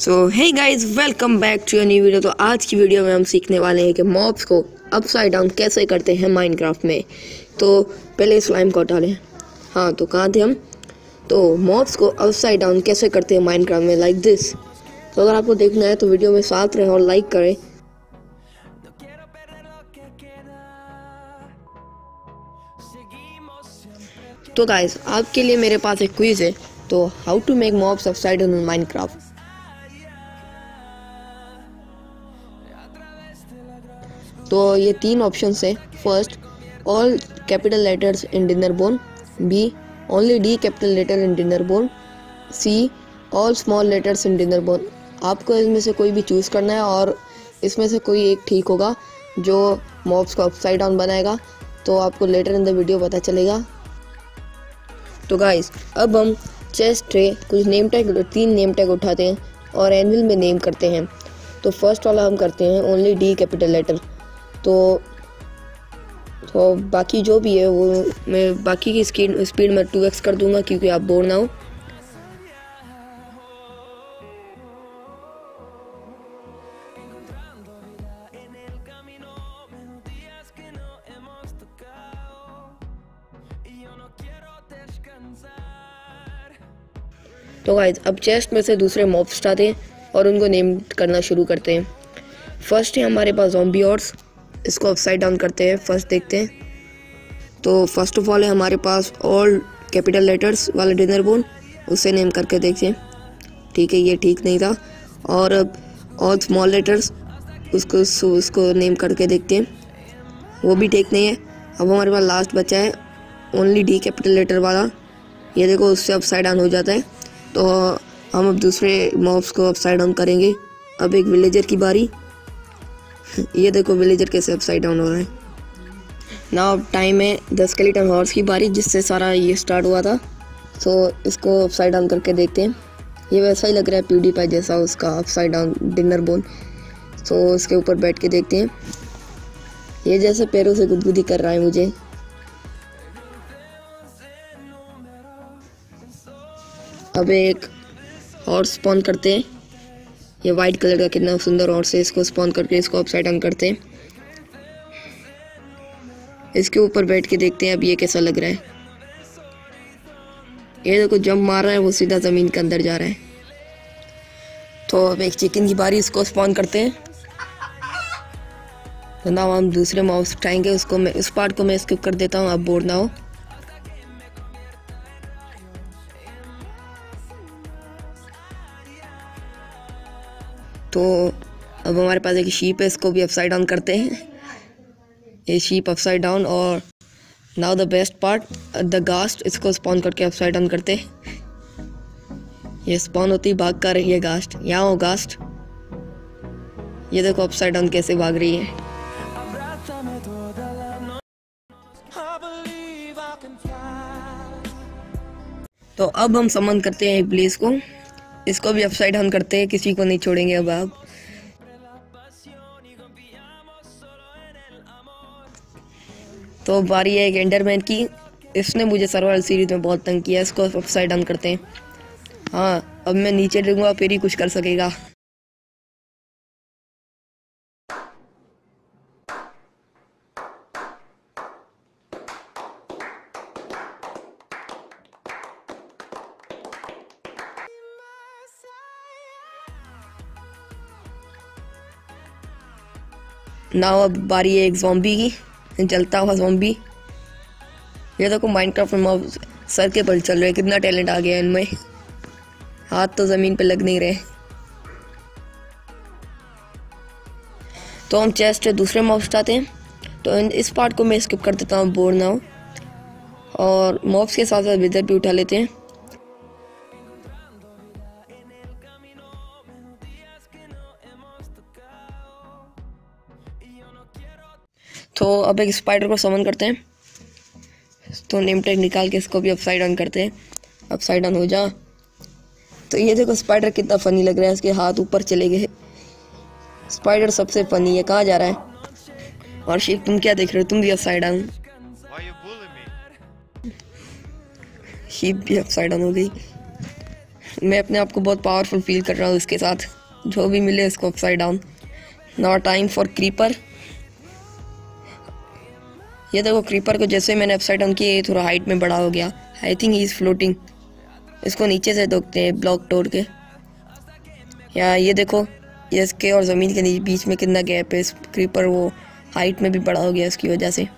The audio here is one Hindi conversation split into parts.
So hey guys, welcome back to new video. तो आज की वीडियो में हम सीखने वाले हैं कि मॉब्स को अपसाइड डाउन कैसे करते हैं माइनक्राफ्ट में। तो पहले स्लाइम को हटा लें। हाँ, तो कहाँ थे हम। तो मॉब्स को अपसाइड डाउन कैसे करते हैं माइनक्राफ्ट में, लाइक दिस। तो अगर आपको देखना है तो वीडियो में साथ रहें और लाइक करें। तो गाइज, आपके लिए मेरे पास एक क्विज है। तो how to make mobs upside down in Minecraft. तो ये तीन ऑप्शन है। First, all capital letters in dinner bone. B, only D capital letter in dinner bone. C, all small letters in dinner bone. आपको इसमें से कोई भी चूज़ करना है और इसमें से कोई एक ठीक होगा जो मॉब्स को अपसाइड डाउन बनाएगा। तो आपको लेटर इन द वीडियो पता चलेगा। तो गाइस, अब हम चेस्ट से कुछ नेम टैग, तीन नेम टैग उठाते हैं और एनविल में नेम करते हैं। तो फर्स्ट वाला हम करते हैं ओनली डी कैपिटल लेटर। तो बाकी जो भी है वो मैं बाकी की स्पीड में 2x कर दूंगा क्योंकि आप बोर ना हो। तो गाइस, अब चेस्ट में से दूसरे मॉब्स उठाते हैं और उनको नेम करना शुरू करते हैं। फर्स्ट है हमारे पास ज़ॉम्बी हॉर्स। इसको अपसाइड डाउन करते हैं। फर्स्ट देखते हैं। तो फर्स्ट ऑफ ऑल है हमारे पास ऑल कैपिटल लेटर्स वाला डिनर बोन। उसे नेम करके देखते हैं। ठीक है, ये ठीक नहीं था। और अब ऑल स्मॉल लेटर्स, उसको नेम करके देखते हैं। वो भी ठीक नहीं है। अब हमारे पास लास्ट बचा है ओनली डी कैपिटल लेटर वाला। ये देखो, उससे अपसाइड डाउन हो जाता है। तो हम अब दूसरे मॉब्स को अपसाइड डाउन करेंगे। अब एक विलेजर की बारी। ये देखो विलेजर कैसे अपसाइड डाउन हो रहा है। नाउ टाइम है द स्केलेटन हॉर्स की बारी, जिससे सारा ये स्टार्ट हुआ था। तो इसको अपसाइड डाउन करके देखते हैं। ये वैसा ही लग रहा है प्यूडीपाई जैसा, उसका अपसाइड डाउन डिनर बोन। तो इसके ऊपर बैठ के देखते हैं। ये जैसे पैरों से गुदगुदी कर रहा है मुझे। अब एक हॉर्स स्पॉन करते हैं। ये वाइट कलर का कितना सुंदर हॉर्स है। इसको स्पॉन करके इसको अपसाइड डाउन करते हैं। इसके ऊपर बैठ के देखते हैं अब ये कैसा लग रहा है। ये देखो, जंप मार रहा है, वो सीधा ज़मीन के अंदर जा रहा है। तो अब एक चिकन की बारी। इसको स्पॉन करते हैं। तो ना हम दूसरे माउस उठाएंगे। उसको मैं इस पार्ट को मैं स्किप कर देता हूँ, आप बोर ना हो। तो अब हमारे पास एक शीप है। इसको भी अपसाइड डाउन करते हैं। ये शीप अपसाइड डाउन। और now the best part, the ghast. इसको स्पॉन करके अपसाइड डाउन करते हैं। ये स्पॉन होती भाग कर रही है गास्ट। यहाँ हो गास्ट। ये देखो अपसाइड डाउन कैसे भाग रही है। तो अब हम समन करते हैं इब्लीस को। इसको भी अपसाइड डाउन करते हैं। किसी को नहीं छोड़ेंगे अब आप। तो बारी है एक एंडरमैन की। इसने मुझे सर्वाइवल सीरीज में बहुत तंग किया। इसको अपसाइड डाउन करते हैं। हाँ, अब मैं नीचे गिरूंगा फिर ही कुछ कर सकेगा। नाउ अब बारी है एक ज़ॉम्बी की, जलता हुआ ज़ॉम्बी। ये देखो माइनक्राफ्ट में मॉब सर के बल चल रहे हैं। कितना टैलेंट आ गया इनमें। हाथ तो ज़मीन पे लग नहीं रहे। तो हम चेस्ट से दूसरे मॉब्स उठाते हैं। तो इस पार्ट को मैं स्किप कर देता हूँ, बोर ना हो। और मॉब्स के साथ साथ विदर भी उठा लेते हैं। तो अब एक स्पाइडर को समन करते हैं। तो नेम टैग निकाल के इसको भी अपसाइड डाउन करते हैं। अपसाइड डाउन हो जा। तो ये देखो स्पाइडर कितना फनी लग रहा है। इसके हाथ ऊपर चले गए। स्पाइडर सबसे फनी है। कहाँ जा रहा है। और शीप, तुम क्या देख रहे हो। तुम भी अपसाइड डाउन। शीप भी अपसाइड डाउन हो गई। मैं अपने आप को बहुत पावरफुल फील कर रहा हूँ इसके साथ। जो भी मिले इसको upside down. Now time for creeper. ये देखो क्रीपर को जैसे मैंने अपसाइड डाउन किया ये थोड़ा हाइट में बड़ा हो गया। I think he is floating. इसको नीचे से देखते हैं ब्लॉक तोड़ के। या ये देखो ये इसके और ज़मीन के बीच में कितना गैप है। इस क्रीपर वो हाइट में भी बड़ा हो गया इसकी वजह से।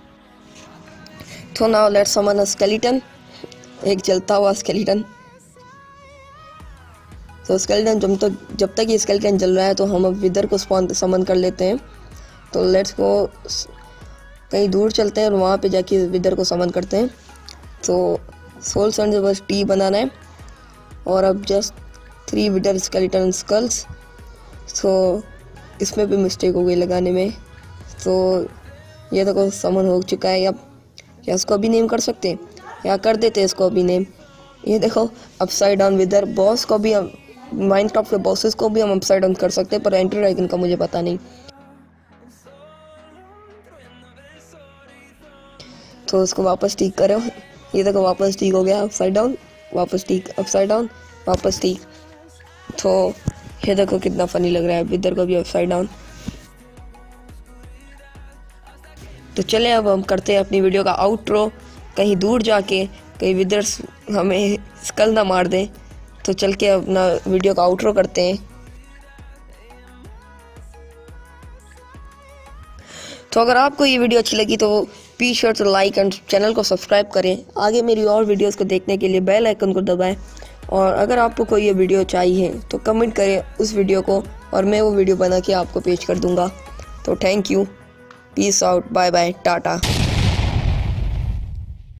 तो now let's summon a skeleton, एक जलता हुआ स्केलेटन। तो स्केलेटन जब तक ये स्केलेटन जल रहा है तो हम अब विदर को समन कर लेते हैं। तो लेट्स को कहीं दूर चलते हैं और वहाँ पे जाके विदर को समन करते हैं। तो सोल सन से बस टी बनाना है और अब जस्ट 3 विदर स्केलेटन स्कल्स। तो इसमें भी मिस्टेक हो गई लगाने में। तो ये देखो समन हो चुका है। अब क्या इसको अभी नेम कर सकते हैं या कर देते हैं इसको अभी नेम। ये देखो अपसाइड डाउन विदर। बॉस को भी हम माइनक्राफ्ट के बॉसेस को भी हम अपसाइड डाउन कर सकते हैं, पर एंटर ड्रैगन का मुझे पता नहीं। तो इसको वापस ठीक करो। ये देखो वापस ठीक हो गया अपसाइड डाउन, वापस ठीक, अपसाइड डाउन, वापस ठीक। तो ये देखो कितना फनी लग रहा है विदर को भी अपसाइड डाउन। तो चले अब हम करते हैं अपनी वीडियो का आउटरो। कहीं दूर जाके कहीं विदर्स हमें स्कल ना मार दें। तो चल के अपना वीडियो का आउटरो करते हैं। तो अगर आपको ये वीडियो अच्छी लगी तो be sure to like and channel को सब्सक्राइब करें। आगे मेरी और वीडियोस को देखने के लिए बेल आइकन को दबाएं। और अगर आपको कोई ये वीडियो चाहिए तो कमेंट करें उस वीडियो को और मैं वो वीडियो बना के आपको पेश कर दूंगा। तो thank you, peace out, bye bye, Tata.